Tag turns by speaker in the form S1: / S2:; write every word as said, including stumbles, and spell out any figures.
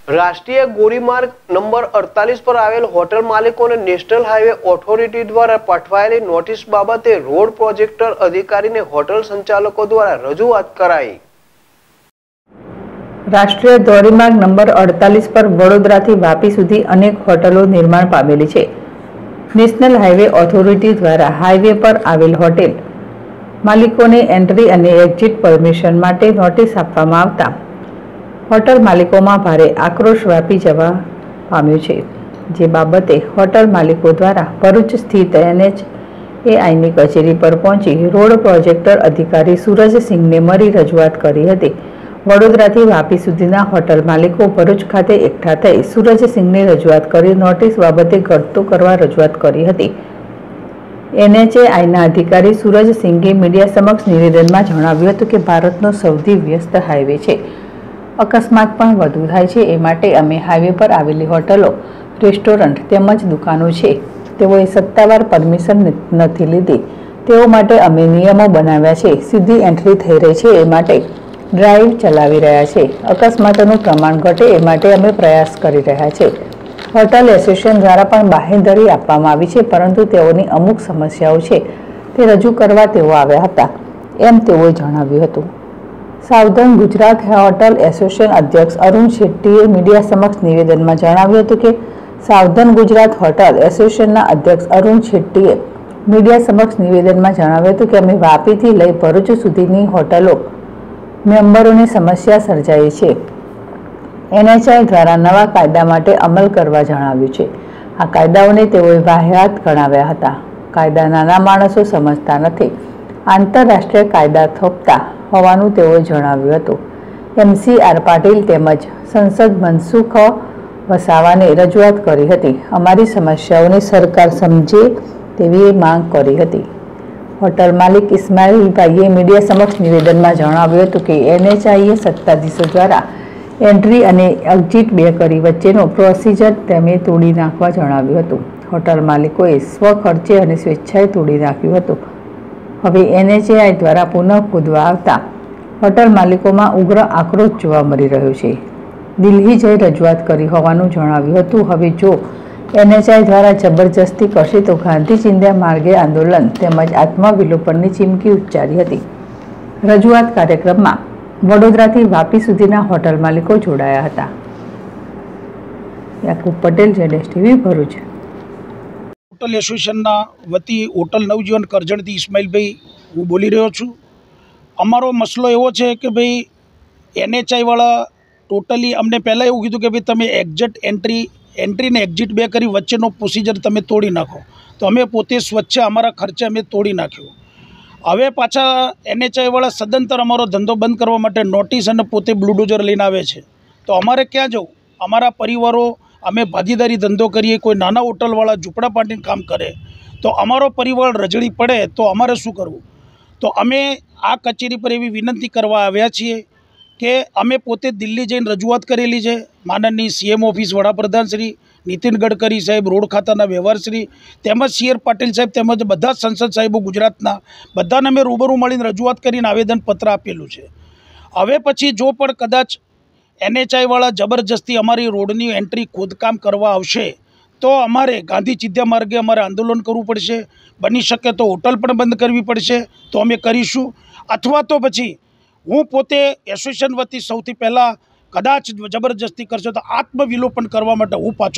S1: રાષ્ટ્રીય ધોરીમાર્ગ નંબર અડતાલીસ પર આવેલ હોટલ માલિકોને નેશનલ હાઈવે ઓથોરિટી દ્વારા પાઠવાયેલી નોટિસ બાબતે રોડ પ્રોજેક્ટર અધિકારીને હોટલ સંચાલકો દ્વારા રજૂઆત કરાઈ।
S2: રાષ્ટ્રીય ધોરીમાર્ગ નંબર અડતાલીસ પર વડોદરાથી વાપી સુધી અનેક હોટલો નિર્માણ પામેલી છે। નેશનલ હાઈવે ઓથોરિટી દ્વારા હાઈવે પર આવેલ હોટેલ માલિકોને એન્ટ્રી અને એક્ઝિટ પરમિશન માટે નોટિસ આપવામાં આવતા હોટલ માલિકોમાં ભારે આક્રોશ વ્યાપી જવા પામ્યો છે। જે બાબતે હોટલ માલિકો દ્વારા ભરૂચ સ્થિત એન એચ એ આઈની કચેરી પર પહોંચી રોડ પ્રોજેક્ટર અધિકારી સૂરજસિંહને મળી રજૂઆત કરી હતી। વડોદરાથી વાપી સુધીના હોટલ માલિકો ભરૂચ ખાતે એકઠા થઈ સૂરજસિંહને રજૂઆત કરી નોટિસ બાબતે ઘટતું કરવા રજૂઆત કરી હતી। એન એચ એ આઈના અધિકારી સૂરજસિંહે મીડિયા સમક્ષ નિવેદનમાં જણાવ્યું હતું કે ભારતનો સૌથી વ્યસ્ત હાઈવે છે, અકસ્માત પણ વધુ થાય છે, એ માટે અમે હાઈવે પર આવેલી હોટલો, રેસ્ટોરન્ટ તેમજ દુકાનો છે તેઓએ સત્તાવાર પરમિશન નથી લીધી, તેઓ માટે અમે નિયમો બનાવ્યા છે। સીધી એન્ટ્રી થઈ રહી છે, એ માટે ડ્રાઈવ ચલાવી રહ્યા છે। અકસ્માતોનું પ્રમાણ ઘટે એ માટે અમે પ્રયાસ કરી રહ્યા છે। હોટલ એસોસિએશન દ્વારા પણ બાહેંધરી આપવામાં આવી છે, પરંતુ તેઓની અમુક સમસ્યાઓ છે તે રજૂ કરવા તેઓ આવ્યા હતા, એમ તેઓએ જણાવ્યું હતું। સાવધાન ગુજરાત હોટલ એસોસિએશન અધ્યક્ષ અરુણ શેટ્ટીએ મીડિયા સમક્ષ નિવેદનમાં જણાવ્યું હતું કે સાવધાન ગુજરાત હોટલ એસોસિએશનના અધ્યક્ષ અરુણ શેટ્ટીએ મીડિયા સમક્ષ નિવેદનમાં જણાવ્યું હતું કે અમે વાપીથી લઈ ભરૂચ સુધીની હોટલો મેમ્બરોની સમસ્યા સર્જાઈ છે। એન એચ આઈ દ્વારા નવા કાયદા માટે અમલ કરવા જણાવ્યું છે। આ કાયદાઓને તેઓએ વાહિયાત ગણાવ્યા હતા। કાયદા નાના માણસો સમજતા નથી, આંતરરાષ્ટ્રીય કાયદા થોપતા હોવાનું તેઓએ જણાવ્યું હતું। એમ સી આર પાટીલ તેમજ સંસદ મનસુખ વસાવાને રજૂઆત કરી હતી। અમારી સમસ્યાઓને સરકાર સમજે તેવી માંગ કરી હતી। હોટલ માલિક ઇસ્માઇલભાઈએ મીડિયા સમક્ષ નિવેદનમાં જણાવ્યું હતું કે એન એચ આઈએ સત્તાધીશો દ્વારા એન્ટ્રી અને એક્ઝિટ બે કરી વચ્ચેનો પ્રોસિજર તેમે તોડી નાખવા જણાવ્યું હતું। હોટલ માલિકોએ સ્વખર્ચે અને સ્વેચ્છાએ તોડી નાખ્યું હતું। હવે એન એચ એ આઈ દ્વારા પુનઃ ખોદવા આવતા હોટલ માલિકોમાં ઉગ્ર આક્રોશ જોવા મળી રહ્યો છે। દિલ્હી જઈ રજૂઆત કરી હોવાનું જણાવ્યું હતું। હવે જો એન એચ આઈ દ્વારા જબરજસ્તી કરશે તો ગાંધી ચિંધ્યા માર્ગે આંદોલન તેમજ આત્મવિલોપનની ચીમકી ઉચ્ચારી હતી। રજૂઆત કાર્યક્રમમાં વડોદરાથી વાપી સુધીના હોટલ માલિકો જોડાયા હતા। Yakub Patel, Z S TV, Bharuch.
S3: Hotel એસોસિએશનના વતી હોટલ નવજીવન કરજણથી ઇસ્માઇલભાઈ હું બોલી રહ્યો છું। અમારો મસલો એવો છે કે ભાઈ એન એચ આઈવાળા ટોટલી અમને પહેલાં એવું કીધું કે ભાઈ તમે એક્ઝિટ એન્ટ્રી એન્ટ્રી ને એક્ઝિટ બે કરી વચ્ચેનો પ્રોસિજર તમે તોડી નાખો, તો અમે પોતે સ્વચ્છ અમારા ખર્ચે અમે તોડી નાખ્યો। હવે પાછા એન એચ આઈવાળા સદંતર અમારો ધંધો બંધ કરવા માટે નોટિસ અને પોતે બ્લુડોઝર લઈને આવે છે, તો અમારે ક્યાં જવું? અમારા પરિવારો અમે ભાગીદારી ધંધો કરીએ, કોઈ નાના હોટલવાળા ઝૂંપડા પાડીને કામ કરે, તો અમારો પરિવાર રજળી પડે તો અમારે શું કરવું? તો અમે આ કચેરી પર એવી વિનંતી કરવા આવ્યા છીએ કે અમે પોતે દિલ્હી જઈને રજૂઆત કરેલી છે। માનનીય સી એમ ઓફિસ, વડાપ્રધાન શ્રી નીતિન ગડકરી સાહેબ, રોડ ખાતાના વ્યવહારશ્રી તેમજ સી આર પાટીલ સાહેબ તેમજ બધા જ સંસદ સાહેબો ગુજરાતના બધાને અમે રૂબરૂ મળીને રજૂઆત કરીને આવેદનપત્ર આપેલું છે। હવે પછી જો પણ કદાચ એન એચ આઈવાળા જબરજસ્તી અમારી રોડની એન્ટ્રી ખોદકામ કરવા આવશે તો અમારે ગાંધી ચિંધ્યા માર્ગે અમારે આંદોલન કરવું પડશે। બની શકે તો હોટલ પણ બંધ કરવી પડશે, તો અમે કરીશું। અથવા તો પછી હું પોતે એસોસિએશન વતી સૌથી પહેલાં કદાચ જબરજસ્તી કરશે તો આત્મવિલોપન કરવા માટે હું પાછો